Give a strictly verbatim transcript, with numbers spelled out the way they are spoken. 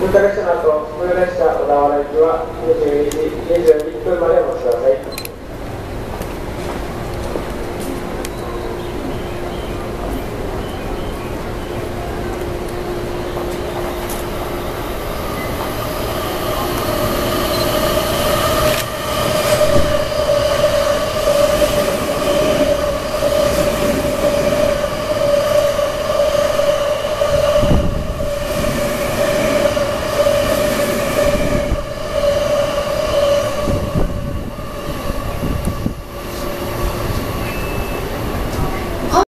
文化列車の後、文化列車小田原行きはにじゅうにじにじゅういっぷんまで